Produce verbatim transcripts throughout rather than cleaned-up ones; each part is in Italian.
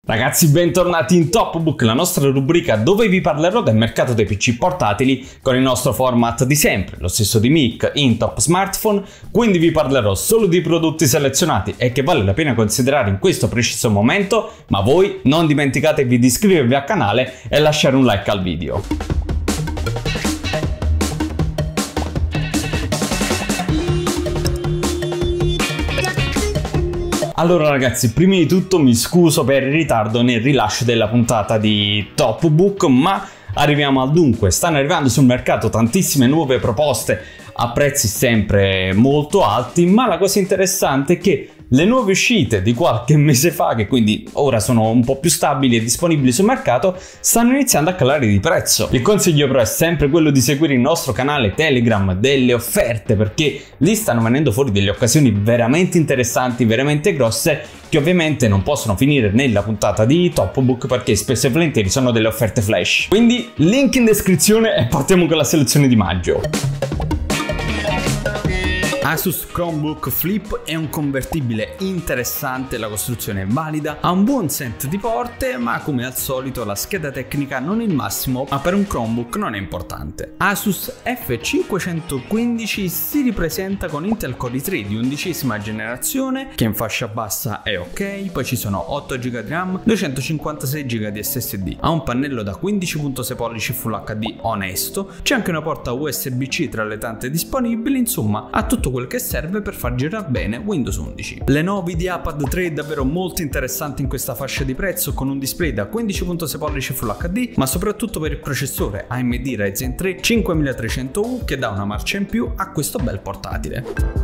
Ragazzi, bentornati in Top Book, la nostra rubrica dove vi parlerò del mercato dei P C portatili con il nostro format di sempre, lo stesso di Mick in Top Smartphone, quindi vi parlerò solo di prodotti selezionati e che vale la pena considerare in questo preciso momento, ma voi non dimenticatevi di iscrivervi al canale e lasciare un like al video. Allora ragazzi, prima di tutto mi scuso per il ritardo nel rilascio della puntata di Top Book, ma arriviamo al dunque. Stanno arrivando sul mercato tantissime nuove proposte a prezzi sempre molto alti, ma la cosa interessante è che le nuove uscite di qualche mese fa, che quindi ora sono un po' più stabili e disponibili sul mercato, stanno iniziando a calare di prezzo. Il consiglio però è sempre quello di seguire il nostro canale Telegram delle offerte, perché lì stanno venendo fuori delle occasioni veramente interessanti, veramente grosse, che ovviamente non possono finire nella puntata di Top Book perché spesso e volentieri sono delle offerte flash. Quindi link in descrizione e partiamo con la selezione di maggio. Asus Chromebook Flip è un convertibile interessante, la costruzione è valida, ha un buon set di porte, ma come al solito la scheda tecnica non il massimo, ma per un Chromebook non è importante. Asus F cinquecentoquindici si ripresenta con Intel Core i tre di undicesima generazione, che in fascia bassa è ok, poi ci sono otto giga di RAM, duecentocinquantasei giga di S S D, ha un pannello da quindici virgola sei pollici Full H D onesto, c'è anche una porta U S B C tra le tante disponibili, insomma ha tutto quello che serve per far girare bene Windows undici. Lenovo IdeaPad tre è davvero molto interessante in questa fascia di prezzo, con un display da quindici virgola sei pollici Full H D, ma soprattutto per il processore A M D Ryzen tre cinquemilatrecento U che dà una marcia in più a questo bel portatile.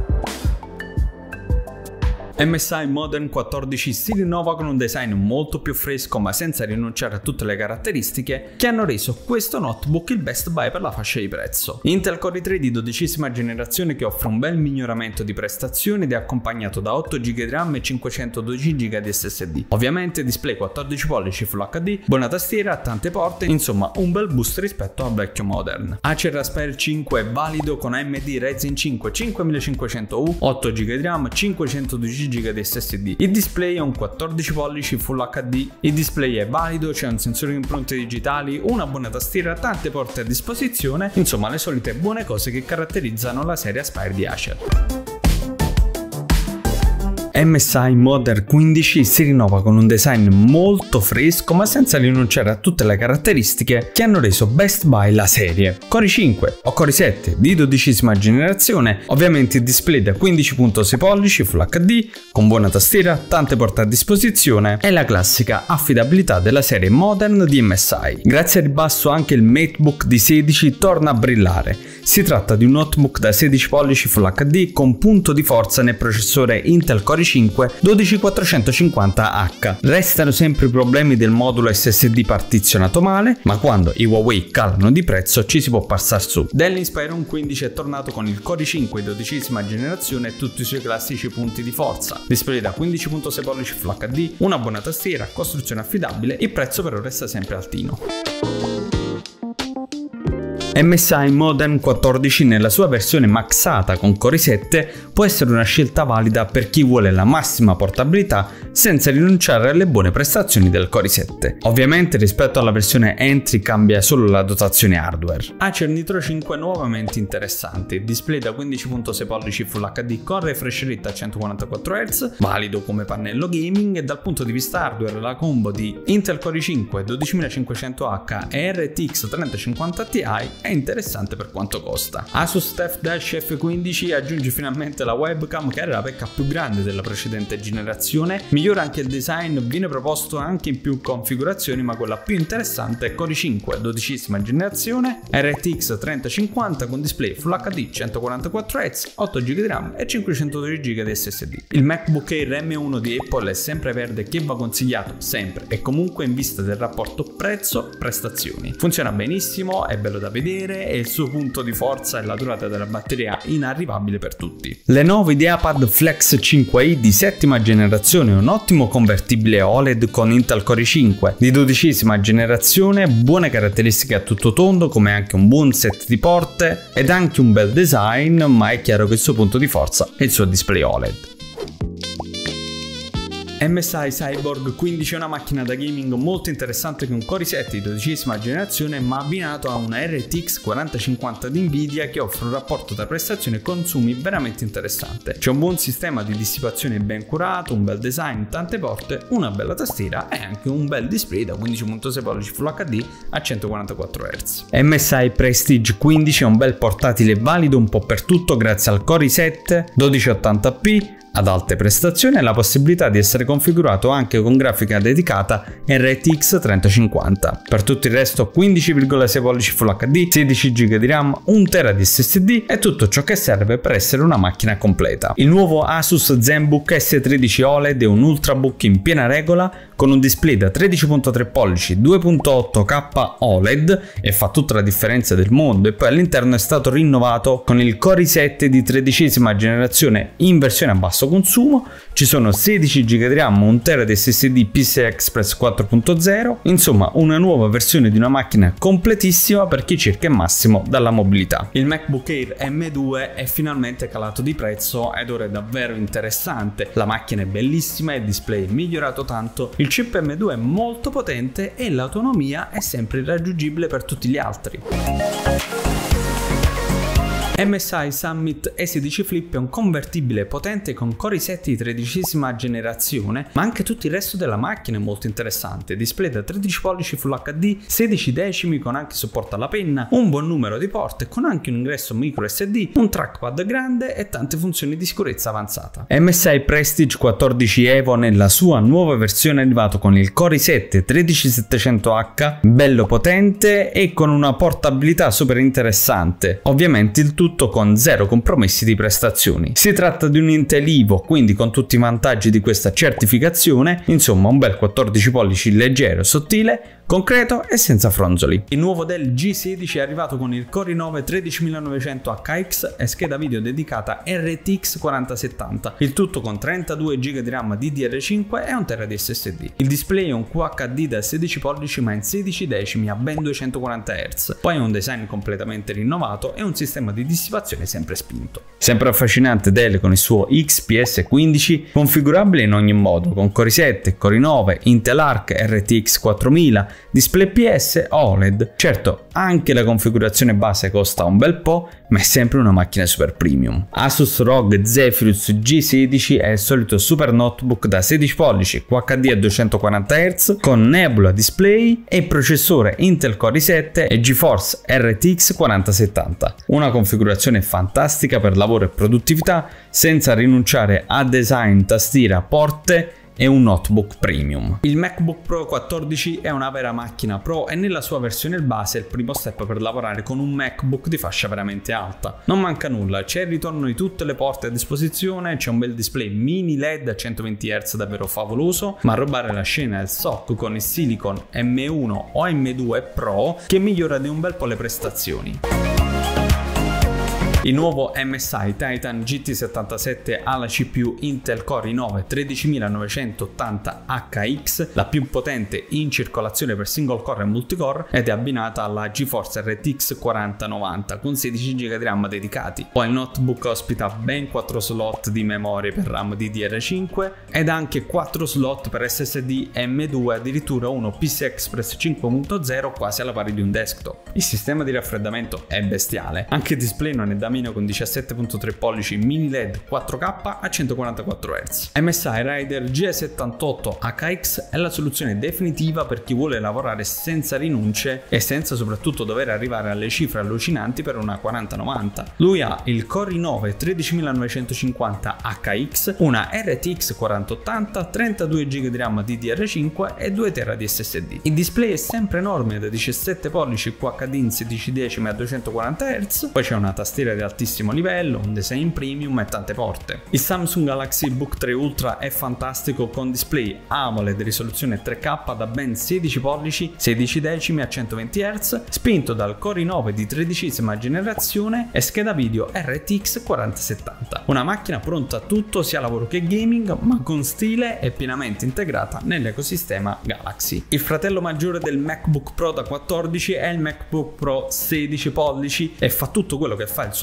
M S I Modern quattordici si rinnova con un design molto più fresco, ma senza rinunciare a tutte le caratteristiche che hanno reso questo notebook il best buy per la fascia di prezzo. Intel Core i tre di dodicesima generazione che offre un bel miglioramento di prestazioni ed è accompagnato da otto giga di RAM e cinquecentododici giga di S S D. Ovviamente display quattordici pollici Full H D, buona tastiera, tante porte, insomma un bel boost rispetto al vecchio Modern. Acer Aspire cinque è valido con A M D Ryzen cinque cinquemilacinquecento U, otto giga di RAM, cinquecentododici giga di S S D. Il display è un quattordici pollici Full H D, il display è valido, c'è un sensore di impronte digitali, una buona tastiera, tante porte a disposizione, insomma le solite buone cose che caratterizzano la serie Aspire di Acer. M S I Modern quindici si rinnova con un design molto fresco, ma senza rinunciare a tutte le caratteristiche che hanno reso best buy la serie. Core i cinque o Core i sette di dodicesima generazione, ovviamente il display da quindici virgola sei pollici Full H D, con buona tastiera, tante porte a disposizione e la classica affidabilità della serie Modern di M S I. Grazie al ribasso anche il MateBook di sedici torna a brillare. Si tratta di un notebook da sedici pollici Full H D con punto di forza nel processore Intel Core i cinque dodici quattrocentocinquanta H. Restano sempre i problemi del modulo S S D partizionato male, ma quando i Huawei calano di prezzo ci si può passare su. Dell'Inspiron quindici è tornato con il Core i cinque dodicesima generazione e tutti i suoi classici punti di forza. Display da quindici virgola sei pollici Full H D, una buona tastiera, costruzione affidabile, il prezzo però resta sempre altino. M S I Modern quattordici nella sua versione maxata con Core i sette può essere una scelta valida per chi vuole la massima portabilità senza rinunciare alle buone prestazioni del Core i sette. Ovviamente rispetto alla versione entry cambia solo la dotazione hardware. Acer Nitro cinque è nuovamente interessante, display da quindici virgola sei pollici Full H D con refresh rate a centoquarantaquattro hertz, valido come pannello gaming, e dal punto di vista hardware la combo di Intel Core i cinque dodicimilacinquecento H e R T X trenta cinquanta Ti è interessante per quanto costa. Asus TUF Dash F quindici aggiunge finalmente la webcam, che era la pecca più grande della precedente generazione, migliora anche il design, viene proposto anche in più configurazioni, ma quella più interessante è Core i cinque dodicesima generazione, R T X trenta cinquanta con display Full H D centoquarantaquattro hertz, otto giga di RAM e cinquecentododici giga di S S D. Il MacBook Air M uno di Apple è sempre verde, che va consigliato sempre e comunque in vista del rapporto prezzo-prestazioni. Funziona benissimo, è bello da vedere e il suo punto di forza e la durata della batteria inarrivabile per tutti. Lenovo IdeaPad Flex cinque i di settima generazione è un ottimo convertibile O L E D con Intel Core i cinque di dodicesima generazione, buone caratteristiche a tutto tondo come anche un buon set di porte ed anche un bel design, ma è chiaro che il suo punto di forza è il suo display O L E D. M S I Cyborg quindici è una macchina da gaming molto interessante con Core i sette di dodicesima generazione ma abbinato a una R T X quaranta cinquanta di Nvidia che offre un rapporto tra prestazioni e consumi veramente interessante. C'è un buon sistema di dissipazione ben curato, un bel design, tante porte, una bella tastiera e anche un bel display da quindici virgola sei pollici Full H D a centoquarantaquattro hertz. M S I Prestige quindici è un bel portatile valido un po' per tutto grazie al Core i sette dodici ottanta p ad alte prestazioni e la possibilità di essere configurato anche con grafica dedicata R T X trenta cinquanta. Per tutto il resto quindici virgola sei pollici Full H D, sedici giga di RAM, un tera di S S D e tutto ciò che serve per essere una macchina completa. Il nuovo Asus ZenBook S tredici O L E D è un ultrabook in piena regola con un display da tredici virgola tre pollici due virgola otto K O L E D e fa tutta la differenza del mondo, e poi all'interno è stato rinnovato con il Core i sette di tredicesima generazione in versione a basso consumo. Ci sono sedici giga di RAM, un tera di S S D P C I Express quattro punto zero, insomma una nuova versione di una macchina completissima per chi cerca il massimo dalla mobilità. Il MacBook Air M due è finalmente calato di prezzo ed ora è davvero interessante, la macchina è bellissima, il display è migliorato tanto, il chip M due è molto potente e l'autonomia è sempre irraggiungibile per tutti gli altri. M S I Summit E sedici Flip è un convertibile potente con Core i sette di tredicesima generazione, ma anche tutto il resto della macchina è molto interessante. Display da tredici pollici Full H D, sedici decimi con anche supporto alla penna, un buon numero di porte con anche un ingresso micro S D, un trackpad grande e tante funzioni di sicurezza avanzata. M S I Prestige quattordici Evo nella sua nuova versione è arrivato con il Core i sette tredici settecento H, bello potente e con una portabilità super interessante. Ovviamente il tutto tutto con zero compromessi di prestazioni. Si tratta di un Intel Evo, quindi con tutti i vantaggi di questa certificazione, insomma un bel quattordici pollici leggero, sottile, concreto e senza fronzoli. Il nuovo Dell G sedici è arrivato con il Core i nove tredicimilanovecento H X e scheda video dedicata R T X quaranta settanta, il tutto con trentadue giga di RAM D D R cinque e un tera di S S D. Il display è un Q H D da sedici pollici ma in sedici decimi a ben duecentoquaranta hertz, poi un design completamente rinnovato e un sistema di dissipazione sempre spinto. Sempre affascinante Dell con il suo X P S quindici, configurabile in ogni modo con Core i sette, Core i nove, Intel Arc R T X quattromila, display P S O L E D. Certo, anche la configurazione base costa un bel po', ma è sempre una macchina super premium. Asus R O G Zephyrus G sedici è il solito super notebook da sedici pollici, Q H D a duecentoquaranta hertz con Nebula display e processore Intel Core i sette e GeForce R T X quaranta settanta. Una configurazione fantastica per lavoro e produttività senza rinunciare a design, tastiera, porte e un notebook premium. Il MacBook Pro quattordici è una vera macchina pro e nella sua versione base è il primo step per lavorare con un MacBook di fascia veramente alta. Non manca nulla, c'è il ritorno di tutte le porte a disposizione, c'è un bel display mini L E D a centoventi hertz davvero favoloso, ma a rubare la scena è il S O C con il Silicon M uno o M due Pro che migliora di un bel po' le prestazioni. Il nuovo M S I Titan G T settantasette ha la C P U Intel Core i nove tredicimilanovecentoottanta H X, la più potente in circolazione per single core e multicore, ed è abbinata alla GeForce R T X quaranta novanta con sedici giga di RAM dedicati. Poi il notebook ospita ben quattro slot di memoria per RAM D D R cinque ed anche quattro slot per S S D M due, addirittura uno P C I Express cinque punto zero quasi alla pari di un desktop. Il sistema di raffreddamento è bestiale, anche il display non è da con diciassette virgola tre pollici mini L E D quattro K a centoquarantaquattro hertz. M S I Rider G settantotto H X è la soluzione definitiva per chi vuole lavorare senza rinunce e senza soprattutto dover arrivare alle cifre allucinanti per una quaranta novanta. Lui ha il Core i nove tredicimilanovecentocinquanta H X, una R T X quaranta ottanta, trentadue giga di RAM D D R cinque e due tera di S S D. Il display è sempre enorme da diciassette pollici Q H D in sedici decimi a duecentoquaranta hertz, poi c'è una tastiera di altissimo livello, un design premium e tante porte. Il Samsung Galaxy Book tre Ultra è fantastico con display AMOLED risoluzione tre K da ben sedici pollici, sedici decimi a centoventi hertz, spinto dal Core i nove di tredicesima generazione e scheda video R T X quaranta settanta. Una macchina pronta a tutto, sia lavoro che gaming, ma con stile e pienamente integrata nell'ecosistema Galaxy. Il fratello maggiore del MacBook Pro da quattordici è il MacBook Pro sedici pollici e fa tutto quello che fa il suo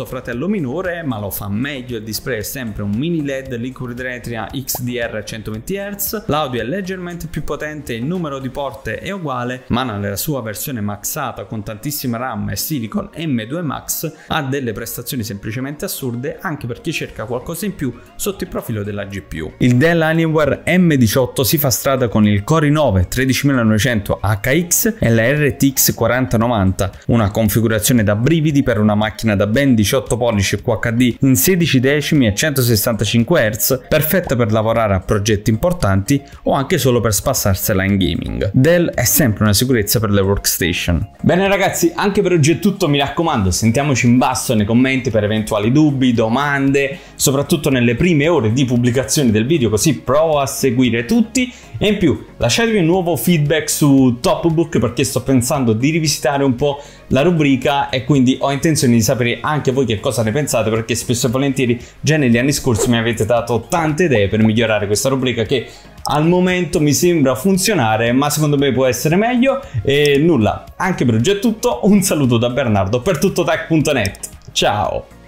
suo fratello minore, ma lo fa meglio. Il display è sempre un mini L E D Liquid Retina X D R a centoventi hertz, l'audio è leggermente più potente, il numero di porte è uguale, ma nella sua versione maxata con tantissima RAM e Silicon M due Max ha delle prestazioni semplicemente assurde, anche per chi cerca qualcosa in più sotto il profilo della G P U. Il Dell Alienware M diciotto si fa strada con il Core i nove tredicimilanovecento H X e la R T X quaranta novanta, una configurazione da brividi per una macchina da ben diciotto pollici Q H D in sedici decimi e centosessantacinque hertz, perfetta per lavorare a progetti importanti o anche solo per spassarsela in gaming. Dell è sempre una sicurezza per le workstation. Bene ragazzi, anche per oggi è tutto, mi raccomando, sentiamoci in basso nei commenti per eventuali dubbi, domande, soprattutto nelle prime ore di pubblicazione del video, così provo a seguire tutti. E in più lasciatemi un nuovo feedback su Topbook, perché sto pensando di rivisitare un po' la rubrica e quindi ho intenzione di sapere anche voi che cosa ne pensate, perché spesso e volentieri già negli anni scorsi mi avete dato tante idee per migliorare questa rubrica che al momento mi sembra funzionare, ma secondo me può essere meglio. E nulla, anche per oggi è tutto, un saluto da Bernardo per tuttotech punto net, ciao!